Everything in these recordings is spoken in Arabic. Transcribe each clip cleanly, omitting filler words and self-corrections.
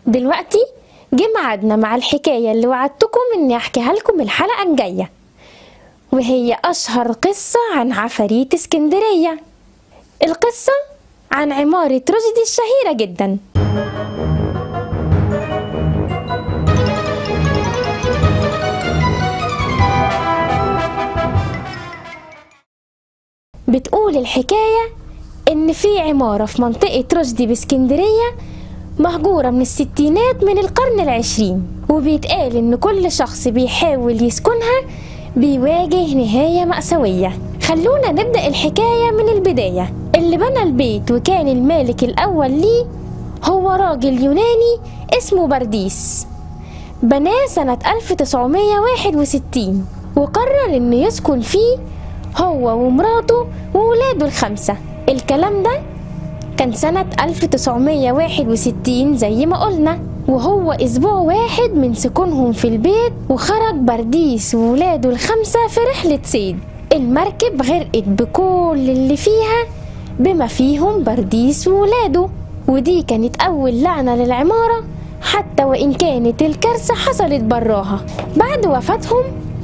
دلوقتي جه ميعادنا مع الحكاية اللي وعدتكم اني احكيها لكم الحلقة الجاية، وهي اشهر قصة عن عفاريت اسكندرية. القصة عن عمارة رشدي الشهيرة جدا. بتقول الحكاية ان في عمارة في منطقة رشدي باسكندرية مهجورة من الستينات من القرن العشرين، وبيتقال ان كل شخص بيحاول يسكنها بيواجه نهاية مأساوية. خلونا نبدأ الحكاية من البداية. اللي بنى البيت وكان المالك الأول ليه هو راجل يوناني اسمه برديس، بناه سنة 1961 وقرر انه يسكن فيه هو ومراته وولاده ال5. الكلام ده كان سنة 1961 زي ما قلنا، وهو أسبوع واحد من سكونهم في البيت وخرج برديس وولاده ال5 في رحلة صيد. المركب غرقت بكل اللي فيها بما فيهم برديس وولاده، ودي كانت أول لعنة للعمارة حتى وإن كانت الكارثة حصلت براها. بعد وفاتهم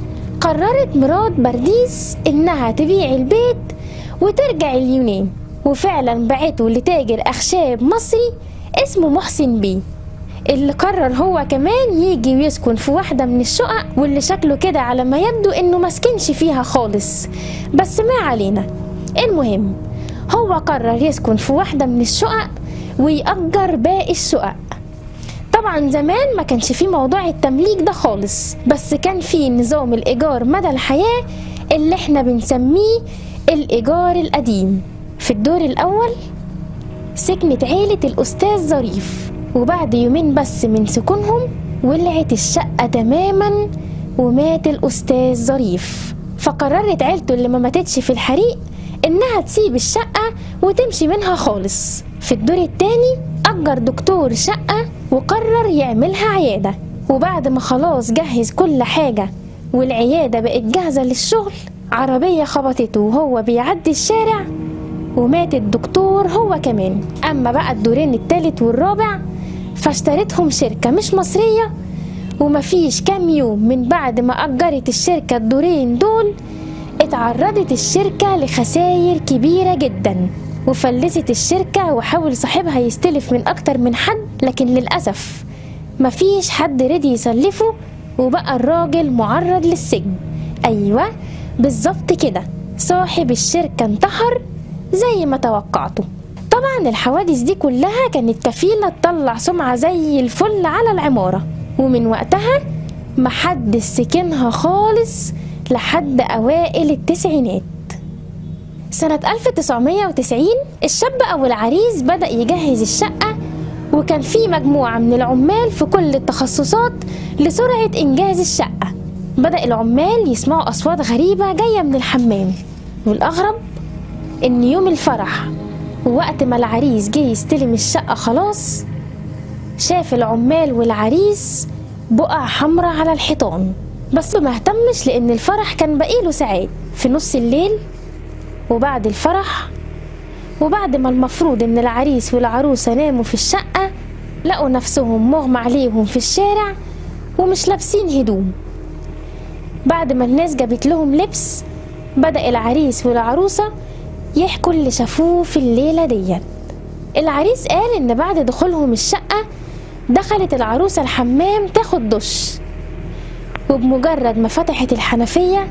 قررت مرات برديس إنها تبيع البيت وترجع اليونان، وفعلا بعته لتاجر أخشاب مصري اسمه محسن بيه، اللي قرر هو كمان يجي ويسكن في واحدة من الشقق، واللي شكله كده على ما يبدو انه مسكنش فيها خالص، بس ما علينا. المهم هو قرر يسكن في واحدة من الشقق ويأجر باقي الشقق. طبعا زمان ما كانش فيه موضوع التمليك ده خالص، بس كان فيه نظام الإيجار مدى الحياة اللي احنا بنسميه الإيجار القديم. في الدور الأول سكنت عيلة الأستاذ ظريف، وبعد يومين بس من سكونهم ولعت الشقة تماما ومات الأستاذ ظريف، فقررت عيلته اللي ما ماتتش في الحريق إنها تسيب الشقة وتمشي منها خالص. في الدور التاني أجر دكتور شقة وقرر يعملها عيادة، وبعد ما خلاص جهز كل حاجة والعيادة بقت جاهزة للشغل، عربية خبطته وهو بيعدي الشارع ومات الدكتور هو كمان. أما بقى الدورين التالت والرابع فاشترتهم شركة مش مصرية، ومفيش كام يوم من بعد ما أجرت الشركة الدورين دول اتعرضت الشركة لخسائر كبيرة جدا، وفلست الشركة وحاول صاحبها يستلف من أكتر من حد، لكن للأسف مفيش حد رضي يسلفه، وبقى الراجل معرض للسجن. أيوة بالظبط كده، صاحب الشركة انتحر زي ما توقعته. طبعا الحوادث دي كلها كانت كفيلة تطلع سمعة زي الفل على العمارة، ومن وقتها محدش سكنها خالص لحد أوائل التسعينات. سنة 1990 الشاب أو العريس بدأ يجهز الشقة، وكان في مجموعة من العمال في كل التخصصات لسرعة إنجاز الشقة. بدأ العمال يسمعوا أصوات غريبة جاية من الحمام، والأغرب إن يوم الفرح ووقت ما العريس جه يستلم الشقة خلاص شاف العمال والعريس بقع حمرة على الحيطان، بس ما اهتمش لأن الفرح كان بقيله ساعات. في نص الليل وبعد الفرح وبعد ما المفروض إن العريس والعروسة ناموا في الشقة، لقوا نفسهم مغمى عليهم في الشارع ومش لابسين هدوم. بعد ما الناس جابت لهم لبس بدأ العريس والعروسة يحكوا اللي شافوه في الليلة ديت. العريس قال إن بعد دخولهم الشقة دخلت العروسة الحمام تاخد دش، وبمجرد ما فتحت الحنفية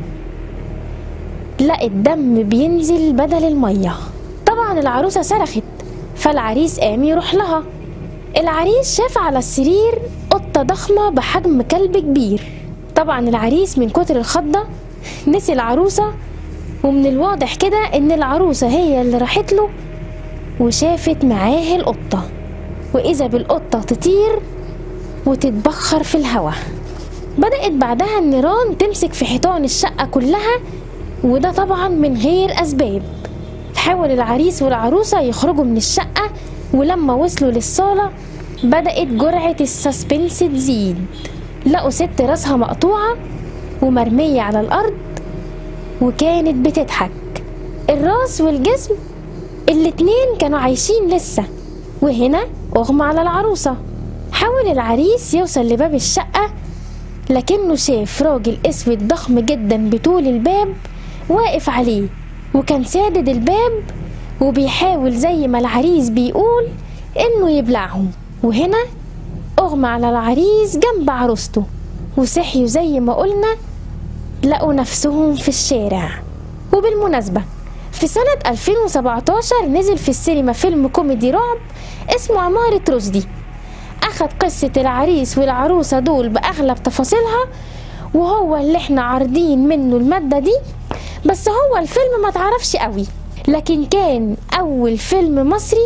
لقت دم بينزل بدل المية. طبعا العروسة صرخت، فالعريس قام يروح لها. العريس شاف على السرير قطة ضخمة بحجم كلب كبير. طبعا العريس من كتر الخضة نسي العروسة، ومن الواضح كده ان العروسة هي اللي راحت له وشافت معاه القطة، واذا بالقطة تطير وتتبخر في الهواء. بدأت بعدها النيران تمسك في حيطان الشقة كلها، وده طبعا من غير اسباب. حاول العريس والعروسة يخرجوا من الشقة، ولما وصلوا للصالة بدأت جرعة السسبنس تزيد. لقوا ست راسها مقطوعة ومرمية على الأرض وكانت بتضحك. الراس والجسم الاتنين كانوا عايشين لسه، وهنا أغمى على العروسة. حاول حاول العريس يوصل لباب الشقة، لكنه شاف راجل اسود ضخم جدا بطول الباب واقف عليه، وكان سادد الباب وبيحاول زي ما العريس بيقول انه يبلعهم. وهنا اغمى على العريس جنب عروسته، وصحيوا زي ما قلنا لقوا نفسهم في الشارع. وبالمناسبة في سنة 2017 نزل في السينما فيلم كوميدي رعب اسمه عمارة رشدي، أخد قصة العريس والعروسة دول بأغلب تفاصيلها، وهو اللي احنا عارضين منه المادة دي. بس هو الفيلم ما تعرفش قوي، لكن كان أول فيلم مصري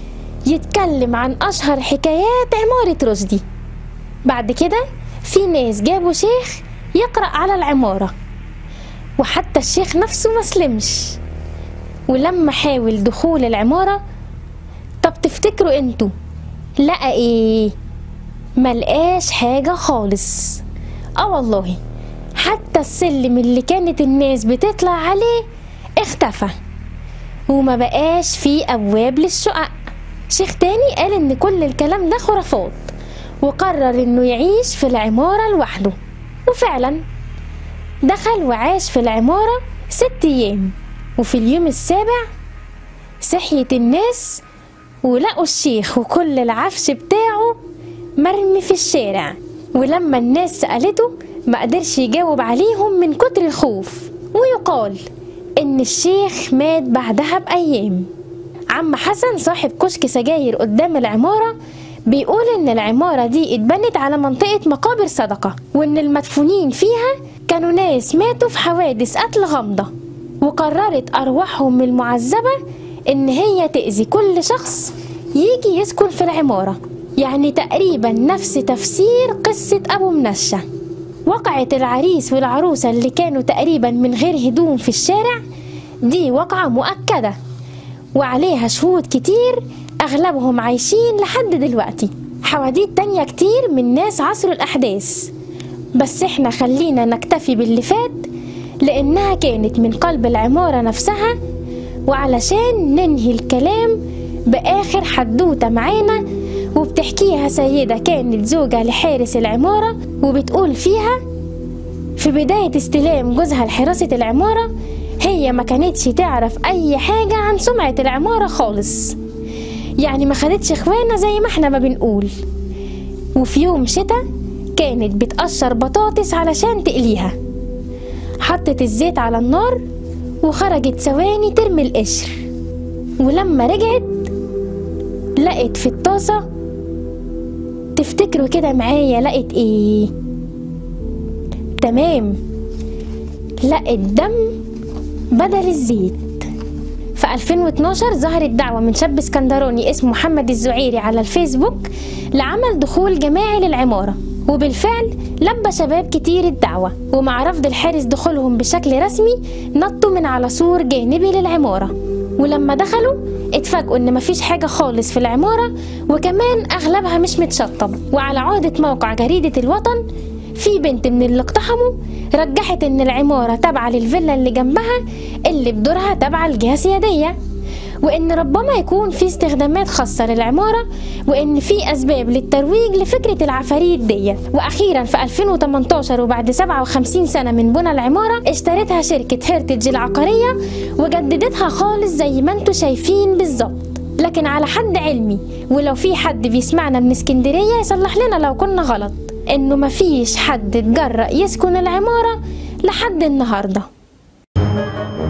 يتكلم عن أشهر حكايات عمارة رشدي. بعد كده في ناس جابوا شيخ يقرأ على العمارة، وحتى الشيخ نفسه مسلمش. ولما حاول دخول العمارة، طب تفتكروا انتوا لقى ايه؟ ملقاش حاجة خالص. والله حتى السلم اللي كانت الناس بتطلع عليه اختفى، وما بقاش فيه ابواب للشقق. شيخ تاني قال ان كل الكلام ده خرافات، وقرر انه يعيش في العمارة لوحده. وفعلا دخل وعاش في العمارة 6 أيام، وفي اليوم السابع صحيت الناس ولقوا الشيخ وكل العفش بتاعه مرمي في الشارع. ولما الناس سألته ما قدرش يجاوب عليهم من كتر الخوف. ويقال ان الشيخ مات بعدها بأيام. عم حسن صاحب كشك سجاير قدام العمارة بيقول ان العمارة دي اتبنت على منطقة مقابر صدقة، وان المدفونين فيها كانوا ناس ماتوا في حوادث قتل غامضة، وقررت أرواحهم المعذبة إن هي تأذي كل شخص يجي يسكن في العمارة. يعني تقريبا نفس تفسير قصة أبو منشة. وقعة العريس والعروسة اللي كانوا تقريبا من غير هدوم في الشارع دي وقعة مؤكدة، وعليها شهود كتير أغلبهم عايشين لحد دلوقتي. حواديت تانية كتير من ناس عصروا الأحداث، بس احنا خلينا نكتفي باللي فات لأنها كانت من قلب العمارة نفسها. وعلشان ننهي الكلام بآخر حدوتة معانا، وبتحكيها سيدة كانت زوجة لحارس العمارة، وبتقول فيها في بداية استلام جوزها لحراسة العمارة هي ما كانتش تعرف أي حاجة عن سمعة العمارة خالص، يعني ما خدتش اخوانا زي ما احنا ما بنقول. وفي يوم شتاء كانت بتقشر بطاطس علشان تقليها، حطت الزيت على النار وخرجت ثواني ترمي القشر، ولما رجعت لقت في الطاسة، تفتكروا كده معايا لقت ايه؟ تمام، لقت دم بدل الزيت. في 2012 ظهرت دعوة من شاب اسكندراني اسمه محمد الزعيري على الفيسبوك لعمل دخول جماعي للعمارة، وبالفعل لبى شباب كتير الدعوة، ومع رفض الحارس دخولهم بشكل رسمي نطوا من على سور جانبي للعمارة. ولما دخلوا اتفاجئوا ان مفيش حاجة خالص في العمارة، وكمان اغلبها مش متشطب. وعلى عودة موقع جريدة الوطن، في بنت من اللي اقتحموا رجحت ان العمارة تابعة للفيلا اللي جنبها اللي بدورها تابعة لجهة سيادية، وان ربما يكون في استخدامات خاصة للعمارة، وان في اسباب للترويج لفكرة العفاريت دي. واخيرا في 2018 وبعد 57 سنة من بنى العمارة اشترتها شركة هيرتج العقارية وجددتها خالص زي ما انتوا شايفين بالظبط. لكن على حد علمي، ولو في حد بيسمعنا من اسكندرية يصلح لنا لو كنا غلط، انه مفيش حد اتجرأ يسكن العمارة لحد النهاردة.